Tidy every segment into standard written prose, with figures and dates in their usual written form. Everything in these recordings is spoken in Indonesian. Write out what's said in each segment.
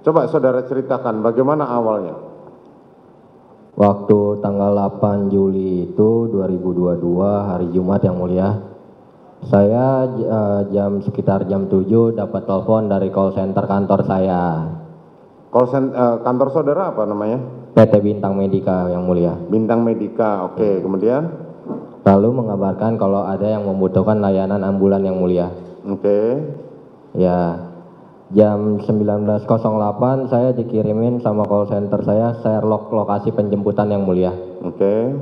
Coba saudara ceritakan bagaimana awalnya. Waktu tanggal 8 Juli itu 2022 hari Jumat yang mulia, saya sekitar jam 7 dapat telepon dari call center kantor saya. Kantor saudara apa namanya? PT Bintang Medika yang mulia. Bintang Medika, oke. Kemudian? Lalu mengabarkan kalau ada yang membutuhkan layanan ambulan yang mulia. Oke. Ya, jam 19.08 saya dikirimin sama call center saya share lokasi penjemputan yang mulia. Oke.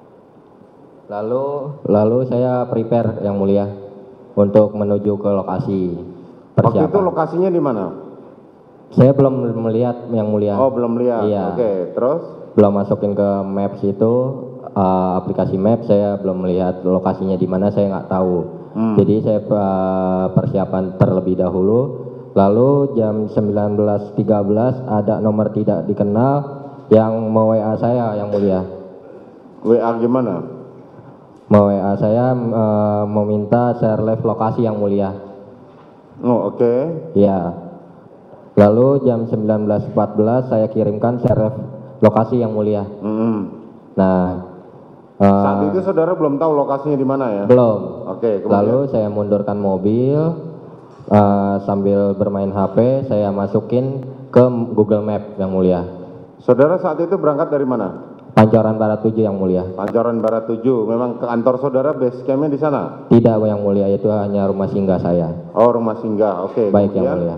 Lalu saya prepare yang mulia untuk menuju ke lokasi. Waktu itu lokasinya di mana? Saya belum melihat yang mulia. Oh, belum lihat. Iya. Oke, terus? Belum masukin ke Maps itu, aplikasi Maps, saya belum melihat lokasinya di mana, saya nggak tahu. Jadi saya persiapan terlebih dahulu. Lalu jam 19.13 ada nomor tidak dikenal yang me-WA saya yang mulia. WA gimana? Me-WA saya meminta share live lokasi yang mulia. Oh, oke. Ya. Lalu jam 19.14 saya kirimkan share lokasi yang mulia. Nah, saat itu saudara belum tahu lokasinya di mana ya? Belum. Oke. Lalu saya mundurkan mobil sambil bermain HP, saya masukin ke Google Map yang mulia. Saudara saat itu berangkat dari mana? Pancoran Barat 7 yang mulia. Pancoran Barat 7, memang ke kantor saudara base campnya di sana? Tidak yang mulia, itu hanya rumah singgah saya. Oh, rumah singgah, oke. Baik yang mulia.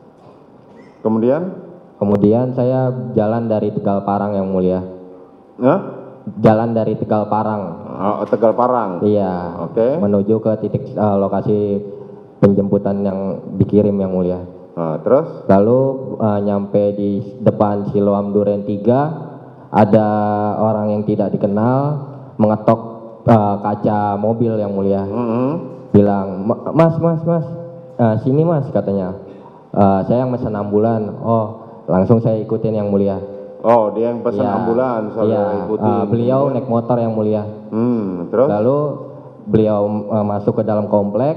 Kemudian saya jalan dari Tegal Parang yang mulia. Jalan dari Tegal Parang. Oh, Tegal Parang. Iya. Oke. Menuju ke titik lokasi penjemputan yang dikirim yang mulia. Terus? Lalu nyampe di depan Siloam Duren 3, ada orang yang tidak dikenal mengetok kaca mobil yang mulia. Bilang, mas, sini mas katanya. Saya yang pesan ambulan. Oh, langsung saya ikutin yang mulia. Oh, dia yang pesan ambulan, saudara ikutin. Beliau naik motor yang mulia. Terus? Lalu beliau masuk ke dalam komplek.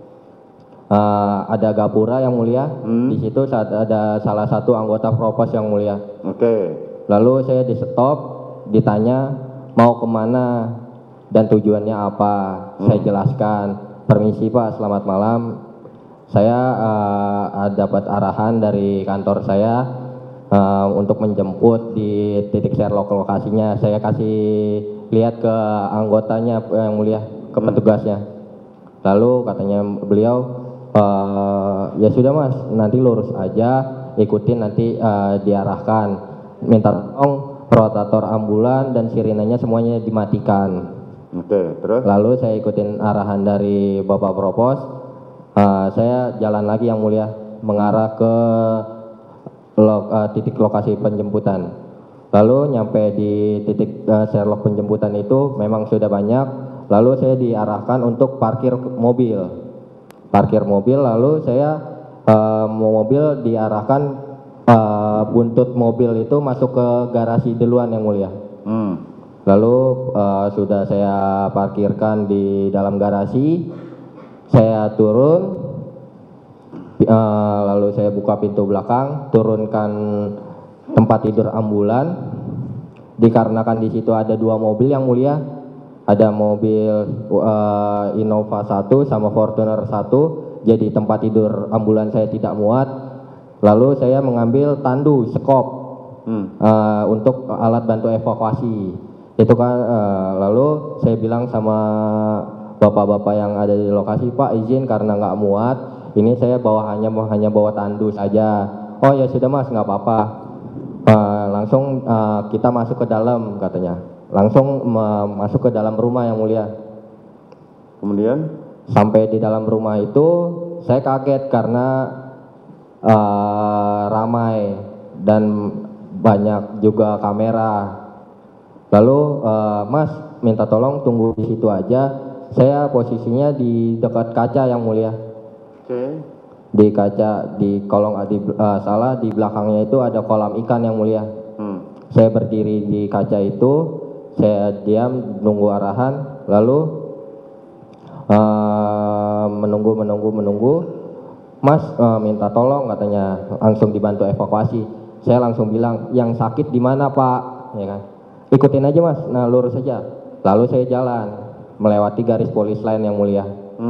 Ada gapura yang mulia. Di situ ada salah satu anggota propos yang mulia. Oke. Lalu saya di stop, ditanya mau kemana dan tujuannya apa. Saya jelaskan, permisi Pak, selamat malam. Saya dapat arahan dari kantor saya untuk menjemput di titik share lokasinya. Saya kasih lihat ke anggotanya yang mulia, ke petugasnya. Lalu katanya beliau, ya sudah mas, nanti lurus aja, ikutin nanti diarahkan. Minta tolong rotator ambulan dan sirenanya semuanya dimatikan. Oke, terus? Lalu saya ikutin arahan dari Bapak Propos. Saya jalan lagi yang mulia mengarah ke titik lokasi penjemputan. Lalu nyampe di titik Sherlock penjemputan itu memang sudah banyak. Lalu saya diarahkan untuk parkir mobil. Lalu saya mobil diarahkan buntut mobil itu masuk ke garasi duluan yang mulia. Lalu sudah saya parkirkan di dalam garasi. Saya turun, lalu saya buka pintu belakang, turunkan tempat tidur ambulan. Dikarenakan di situ ada dua mobil yang mulia, ada mobil Innova 1 sama Fortuner 1, jadi tempat tidur ambulan saya tidak muat. Lalu saya mengambil tandu, sekop untuk alat bantu evakuasi. Itu kan, lalu saya bilang sama bapak-bapak yang ada di lokasi, Pak izin karena nggak muat, ini saya hanya bawa tandu saja. Oh ya sudah mas, nggak apa-apa. Langsung kita masuk ke dalam katanya. Langsung masuk ke dalam rumah yang mulia. Kemudian? Sampai di dalam rumah itu saya kaget karena ramai dan banyak juga kamera. Lalu mas minta tolong tunggu di situ aja. Saya posisinya di dekat kaca yang mulia. Oke. Di kaca, di kolong di belakangnya itu ada kolam ikan yang mulia. Saya berdiri di kaca itu, saya diam nunggu arahan, lalu menunggu. Mas minta tolong katanya, langsung dibantu evakuasi. Saya langsung bilang, yang sakit di mana Pak? Ya kan? Ikutin aja Mas, nah lurus saja. Lalu saya jalan melewati garis polis lain yang mulia.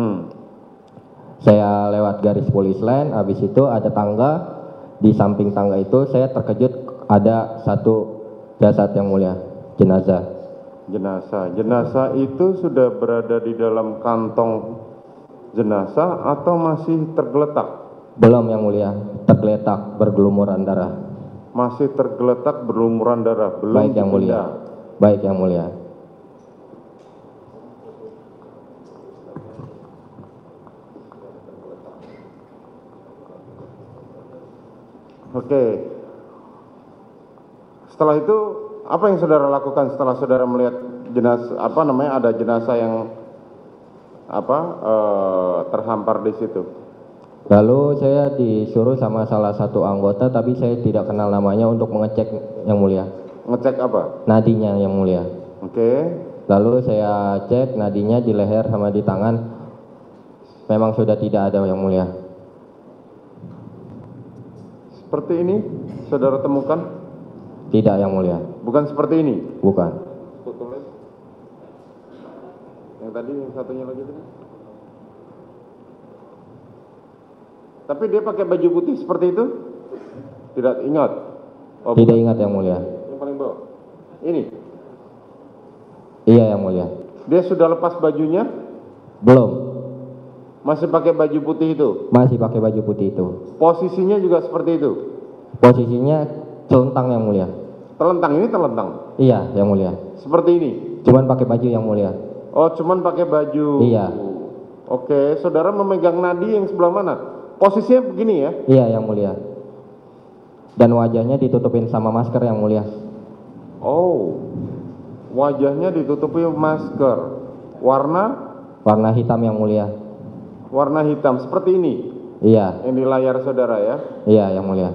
Saya lewat garis polis lain, habis itu ada tangga. Di samping tangga itu saya terkejut ada satu jasad yang mulia, jenazah. Jenazah itu sudah berada di dalam kantong jenazah atau masih tergeletak? Belum yang mulia, tergeletak bergelumuran darah. Masih tergeletak berlumuran darah, belum Baik yang mulia. dipindah. Baik yang mulia. Oke. Setelah itu apa yang saudara lakukan setelah saudara melihat jenazah ada jenazah yang terhampar di situ? Lalu saya disuruh sama salah satu anggota, tapi saya tidak kenal namanya, untuk mengecek yang mulia. Ngecek apa? Nadinya yang mulia. Oke. Lalu saya cek nadinya di leher sama di tangan, memang sudah tidak ada yang mulia. Seperti ini saudara temukan? Tidak yang mulia. Bukan seperti ini? Bukan. Tulis. Yang tadi, yang satunya lagi tadi. Tapi dia pakai baju putih seperti itu? Tidak ingat? Oh, Tidak bukan. ingat yang mulia. Yang paling bawah. Ini? Iya yang mulia. Dia sudah lepas bajunya? Belum. Masih pakai baju putih itu? Masih pakai baju putih itu. Posisinya juga seperti itu? Posisinya celentang yang mulia. Telentang, ini telentang? Iya yang mulia. Seperti ini? Cuman pakai baju yang mulia. Oh, cuman pakai baju. Iya. Oke, saudara memegang nadi yang sebelah mana? Posisinya begini ya? Iya yang mulia. Dan wajahnya ditutupin sama masker yang mulia. Oh, wajahnya ditutupi masker. Warna? Warna hitam yang mulia. Warna hitam, seperti ini? Iya. Yang di layar saudara ya? Iya yang mulia.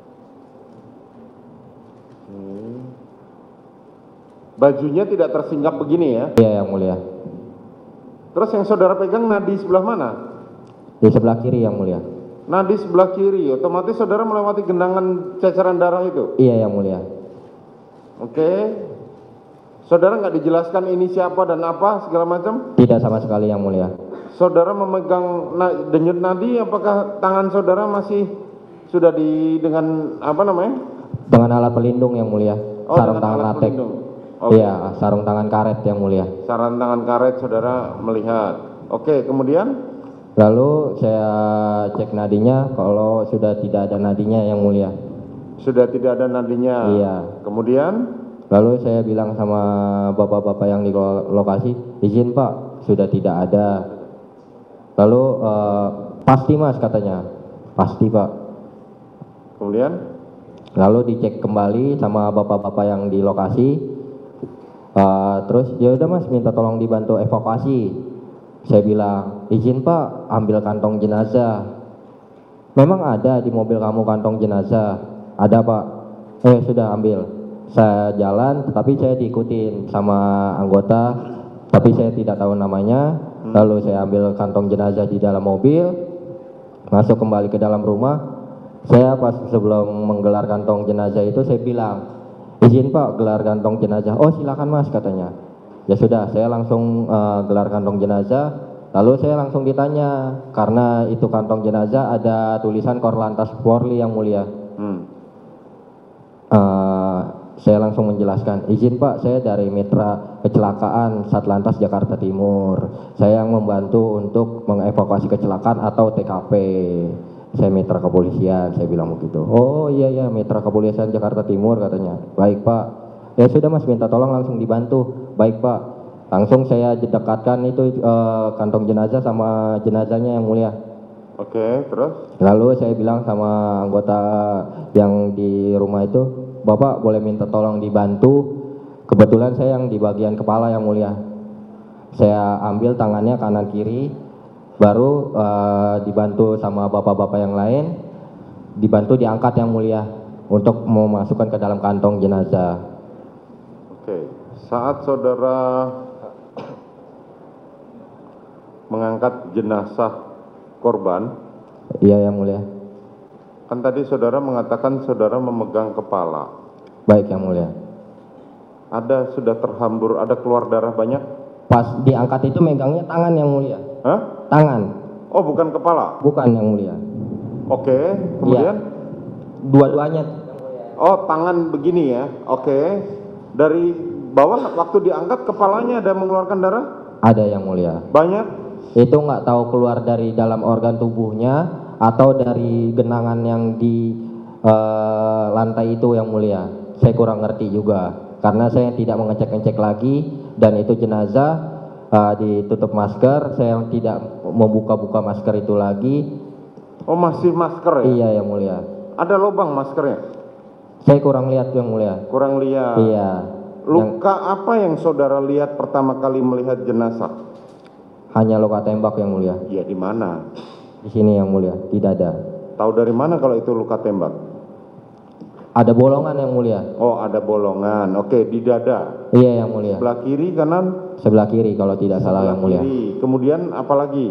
Bajunya tidak tersinggap begini ya? Iya yang mulia. Terus yang saudara pegang nadi sebelah mana? Di sebelah kiri yang mulia. Nadi sebelah kiri, otomatis saudara melewati genangan ceceran darah itu? Iya yang mulia. Oke. Saudara nggak dijelaskan ini siapa dan apa segala macam? Tidak sama sekali yang mulia. Saudara memegang denyut nadi, apakah tangan saudara masih sudah dengan apa namanya? Dengan alat pelindung yang mulia. Oh, Sarung dengan tangan alat latex. pelindung. Oke. Iya, sarung tangan karet yang mulia. Sarung tangan karet saudara melihat. Oke, kemudian? Lalu saya cek nadinya, kalau sudah tidak ada nadinya yang mulia. Sudah tidak ada nadinya. Iya. Kemudian? Lalu saya bilang sama bapak-bapak yang di lokasi, izin Pak, sudah tidak ada. Lalu pasti Mas katanya, pasti Pak. Kemudian? Lalu dicek kembali sama bapak-bapak yang di lokasi. Terus ya udah Mas, minta tolong dibantu evakuasi. Saya bilang, izin Pak, ambil kantong jenazah. Memang ada di mobil kamu kantong jenazah? Ada Pak. Sudah ambil. Saya jalan, tetapi saya diikutin sama anggota, tapi saya tidak tahu namanya. Lalu saya ambil kantong jenazah di dalam mobil, masuk kembali ke dalam rumah. Saya pas sebelum menggelar kantong jenazah itu saya bilang, izin Pak, gelar kantong jenazah. Oh silakan Mas katanya. Ya sudah, saya langsung gelar kantong jenazah. Lalu saya langsung ditanya, karena itu kantong jenazah ada tulisan Korlantas Polri yang mulia. Saya langsung menjelaskan, izin Pak, saya dari Mitra Kecelakaan Satlantas Jakarta Timur. Saya yang membantu untuk mengevakuasi kecelakaan atau TKP. Saya mitra kepolisian, saya bilang begitu. Oh iya mitra kepolisian Jakarta Timur katanya. Baik Pak. Ya sudah Mas, minta tolong langsung dibantu. Baik Pak. Langsung saya dekatkan itu kantong jenazah sama jenazahnya yang mulia. Oke, terus? Lalu saya bilang sama anggota yang di rumah itu, Bapak boleh minta tolong dibantu. Kebetulan saya yang di bagian kepala yang mulia. Saya ambil tangannya kanan kiri, baru dibantu sama bapak-bapak yang lain, dibantu diangkat yang mulia untuk memasukkan ke dalam kantong jenazah. Oke, saat saudara mengangkat jenazah korban, Iya yang mulia. Kan tadi saudara mengatakan saudara memegang kepala. Baik yang mulia. Ada sudah terhambur, ada keluar darah banyak? Pas diangkat itu megangnya tangan yang mulia. Hah? Tangan, Oh, bukan kepala. bukan yang mulia. Oke, kemudian? Dua-duanya. Oh, tangan begini ya. Oke. Dari bawah waktu diangkat kepalanya ada mengeluarkan darah? Ada yang mulia. Banyak? Itu nggak tahu keluar dari dalam organ tubuhnya atau dari genangan yang di lantai itu yang mulia. Saya kurang ngerti juga karena saya tidak mengecek-ngecek lagi dan itu jenazah ditutup masker. Saya tidak membuka-buka masker itu lagi. Oh, masih masker ya? Iya yang mulia. Ada lubang maskernya? Saya kurang lihat yang mulia. Kurang lihat. Iya. Luka apa yang saudara lihat pertama kali melihat jenazah? Hanya luka tembak yang mulia. Ya, di mana? Di sini yang mulia, di dada. Tahu dari mana kalau itu luka tembak? Ada bolongan yang mulia. Oh, ada bolongan. Oke, di dada. Iya yang mulia. Sebelah kiri, kanan? Sebelah kiri kalau tidak salah yang mulia. Kiri. Kemudian apa lagi?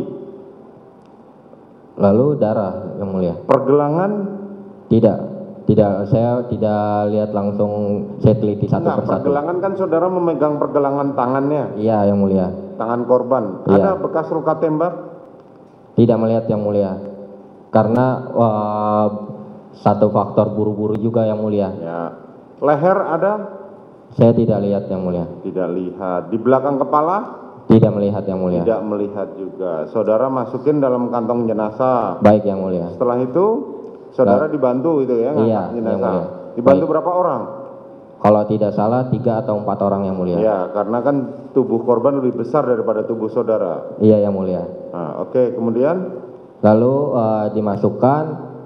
Lalu darah yang mulia. Pergelangan? Tidak, saya tidak lihat langsung, saya teliti satu Enggak, persatu. pergelangan kan saudara memegang pergelangan tangannya, Iya yang mulia. tangan korban. Iya. Ada bekas luka tembak? Tidak melihat yang mulia. Karena satu faktor buru-buru juga yang mulia. Ya. Leher ada? Saya tidak lihat yang mulia. Tidak lihat. Di belakang kepala? Tidak melihat yang mulia. Tidak melihat juga. Saudara masukin dalam kantong jenazah. Baik yang mulia. Setelah itu saudara dibantu itu ya, ngangkat Iya, jenazah. yang mulia. Dibantu Baik. berapa orang? Kalau tidak salah 3 atau 4 orang yang mulia. Ya, karena kan tubuh korban lebih besar daripada tubuh saudara. Iya yang mulia. Nah, oke, kemudian Lalu dimasukkan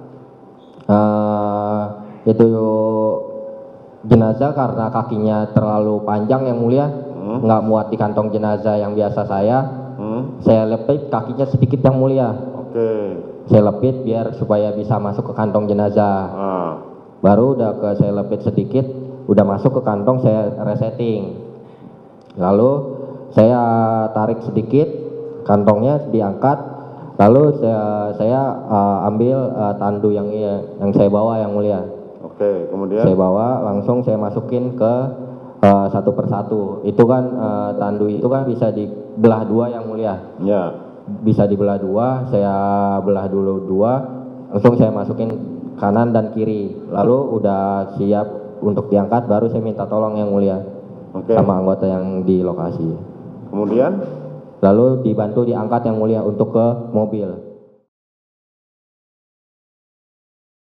itu jenazah karena kakinya terlalu panjang yang mulia, nggak muat di kantong jenazah yang biasa saya lepit kakinya sedikit yang mulia. oke. Saya lepit biar supaya bisa masuk ke kantong jenazah. Ah, Baru udah saya lepit sedikit, udah masuk ke kantong saya resetting. Lalu saya tarik sedikit, kantongnya diangkat. Lalu saya ambil tandu yang saya bawa yang mulia. oke, kemudian Saya bawa langsung saya masukin ke satu persatu. Itu kan tandu itu kan bisa dibelah dua yang mulia. ya. Bisa dibelah dua, saya belah dulu dua, langsung saya masukin kanan dan kiri. Lalu udah siap untuk diangkat, baru saya minta tolong yang mulia Oke. sama anggota yang di lokasi. Kemudian Lalu dibantu diangkat yang mulia untuk ke mobil.